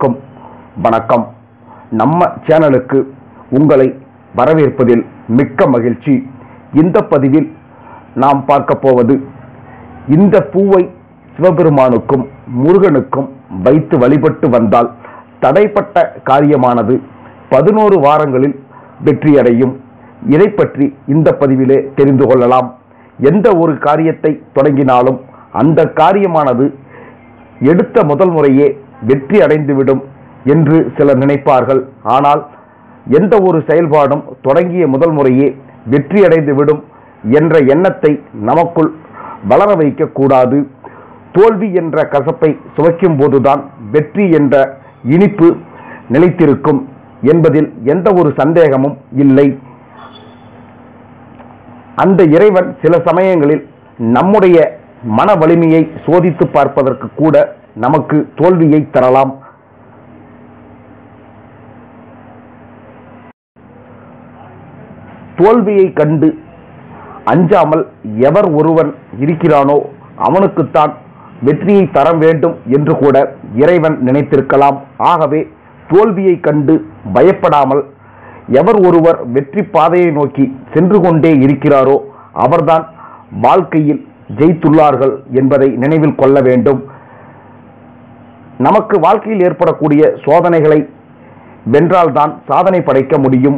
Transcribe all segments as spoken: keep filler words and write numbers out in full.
அனைவருக்கும் வணக்கம். நம்ம சேனலுக்கு உங்களை வரவேற்பதில் மிக்க மகிழ்ச்சி. இந்த பதிவில் நாம் பார்க்க போவது, இந்த பூவை சிவபெருமானுக்கும் முருகனுக்கும் வைத்து வழிபட்டு வந்தால் தடைப்பட்ட காரியமானது பதினோரு வாரங்களில் வெற்றியடையும். இதை பற்றி இந்த பதிவிலே தெரிந்து கொள்ளலாம். எந்த ஒரு காரியத்தை தொடங்கினாலும் அந்த காரியமானது எடுத்த முதல் முறையே வெற்றி அடைந்துவிடும் என்று சிலர் நினைப்பார்கள். ஆனால் எந்த ஒரு செயல்பாடும் தொடங்கிய முதல் முறையே வெற்றி அடைந்துவிடும் என்ற எண்ணத்தை நமக்குள் வளர வைக்கக்கூடாது. தோல்வி என்ற கசப்பை சுவைக்கும் போதுதான் வெற்றி என்ற இனிப்பு நிலைத்திருக்கும் என்பதில் எந்த ஒரு சந்தேகமும் இல்லை. அந்த இறைவன் சில சமயங்களில் நம்முடைய மன வலிமையை சோதித்து பார்ப்பதற்கு கூட நமக்கு தோல்வியை தரலாம். தோல்வியை கண்டு அஞ்சாமல் எவர் ஒருவன் இருக்கிறானோ அவனுக்குத்தான் வெற்றியை தர வேண்டும் என்று கூட இறைவன் நினைத்திருக்கலாம். ஆகவே தோல்வியை கண்டு பயப்படாமல் எவர் ஒருவர் வெற்றி பாதையை நோக்கி சென்று கொண்டே இருக்கிறாரோ அவர்தான் வாழ்க்கையில் ஜெயித்துள்ளார்கள் என்பதை நினைவில் கொள்ள வேண்டும். நமக்கு வாழ்க்கையில் ஏற்படக்கூடிய சோதனைகளை வென்றால்தான் சாதனை படைக்க முடியும்.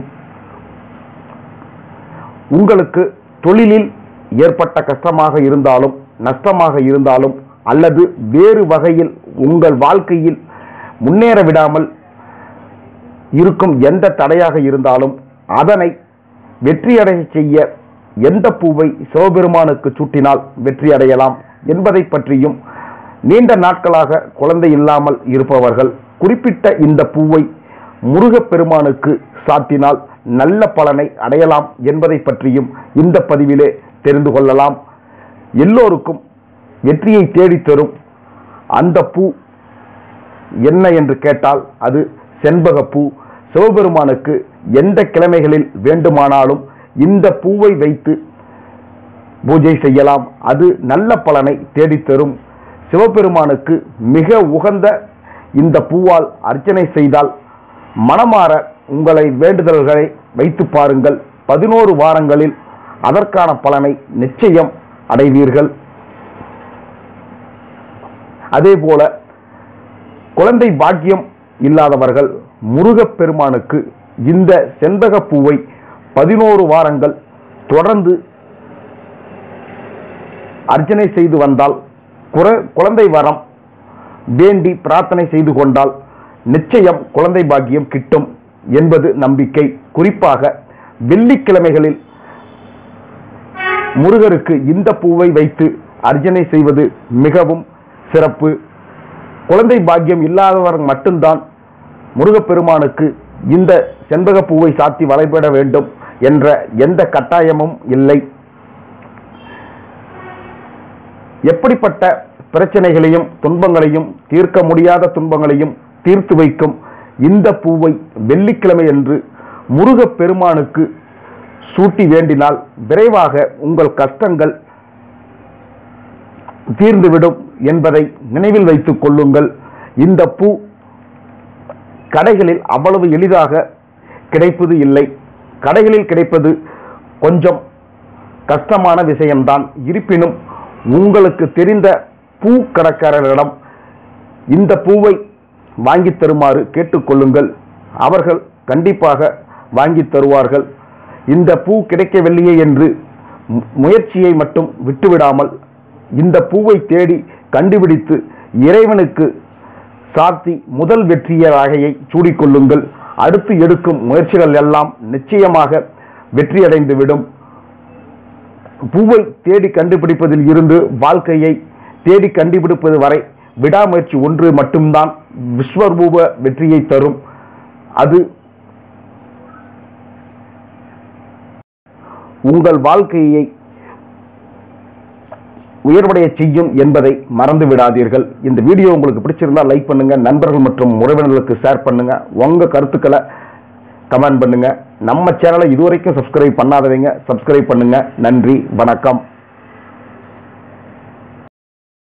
உங்களுக்கு தொழிலில் ஏற்பட்ட கஷ்டமாக இருந்தாலும் நஷ்டமாக இருந்தாலும் அல்லது வேறு வகையில் உங்கள் வாழ்க்கையில் முன்னேற விடாமல் இருக்கும் எந்த தடையாக இருந்தாலும் அதனை வெற்றியடைய செய்ய எந்த பூவை சிவபெருமானுக்கு சூட்டினால் வெற்றி அடையலாம் என்பதை பற்றியும், நீண்ட நாட்களாக குழந்தை இல்லாமல் இருப்பவர்கள் குறிப்பிட்ட இந்த பூவை முருகப்பெருமானுக்கு சாத்தினால் நல்ல பலனை அடையலாம் என்பதை பற்றியும் இந்த பதிவிலே தெரிந்து கொள்ளலாம். எல்லோருக்கும் வெற்றியை தேடித்தரும் அந்த பூ என்ன என்று கேட்டால் அது செண்பகப்பூ. சிவபெருமானுக்கு எந்த கிழமைகளில் வேண்டுமானாலும் இந்த பூவை வைத்து பூஜை செய்யலாம். அது நல்ல பலனை தேடித்தரும். சிவபெருமானுக்கு மிக உகந்த இந்த பூவால் அர்ச்சனை செய்தால் மனமாற உங்களை வேண்டுதல்களை வைத்து பாருங்கள். பதினோரு வாரங்களில் அதற்கான பலனை நிச்சயம் அடைவீர்கள். அதேபோல குழந்தை பாக்கியம் இல்லாதவர்கள் முருகப்பெருமானுக்கு இந்த செண்பக பூவை பதினோரு வாரங்கள் தொடர்ந்து அர்ச்சனை செய்து வந்தால், குழந்தை வரம் வேண்டி பிரார்த்தனை செய்து கொண்டால் நிச்சயம் குழந்தை பாக்கியம் கிட்டும் என்பது நம்பிக்கை. குறிப்பாக வெள்ளிக்கிழமைகளில் முருகருக்கு இந்த பூவை வைத்து அர்ச்சனை செய்வது மிகவும் சிறப்பு. குழந்தை பாக்கியம் இல்லாதவர் மட்டும்தான் முருகப்பெருமானுக்கு இந்த செண்பக பூவை சாத்தி வழிபட வேண்டும் என்ற எந்த கட்டாயமும் இல்லை. எப்படிப்பட்ட பிரச்சனைகளையும் துன்பங்களையும் தீர்க்க முடியாத துன்பங்களையும் தீர்த்து வைக்கும் இந்த பூவை வெள்ளிக்கிழமை என்று முருகப்பெருமானுக்கு சூட்டி வேண்டினால் விரைவாக உங்கள் கஷ்டங்கள் தீர்ந்துவிடும் என்பதை நினைவில் வைத்துக் கொள்ளுங்கள். இந்த பூ கடைகளில் அவ்வளவு எளிதாக கிடைப்பது இல்லை. கடைகளில் கிடைப்பது கொஞ்சம் கஷ்டமான விஷயம்தான். இருப்பினும் உங்களுக்கு தெரிந்த பூ கடைக்காரரிடம் இந்த பூவை வாங்கி தருமாறு கேட்டுக்கொள்ளுங்கள். அவர்கள் கண்டிப்பாக வாங்கி தருவார்கள். இந்த பூ கிடைக்கவில்லையே என்று முயற்சியை மட்டும் விட்டுவிடாமல் இந்த பூவை தேடி கண்டுபிடித்து இறைவனுக்கு சாத்தி முதல் வெற்றிய ராகையை சூடிக்கொள்ளுங்கள். அடுத்து எடுக்கும் முயற்சிகள் எல்லாம் நிச்சயமாக வெற்றியடைந்துவிடும். பூவை தேடி கண்டுபிடிப்பதில் இருந்து வாழ்க்கையை தேடி கண்டுபிடிப்பது வரை விடாமுயற்சி ஒன்று மட்டும்தான் விஸ்வரூப வெற்றியை தரும். அது உங்கள் வாழ்க்கையை உயர்வடைய செய்யும் என்பதை மறந்து விடாதீர்கள். இந்த வீடியோ உங்களுக்கு பிடிச்சிருந்தால் லைக் பண்ணுங்க, நண்பர்கள் மற்றும் உறவினர்களுக்கு ஷேர் பண்ணுங்க, உங்க கருத்துக்களை கமெண்ட் பண்ணுங்க. நம்ம சேனலை இதுவரைக்கும் சப்ஸ்கிரைப் பண்ணாதவங்க சப்ஸ்கிரைப் பண்ணுங்க. நன்றி, வணக்கம்.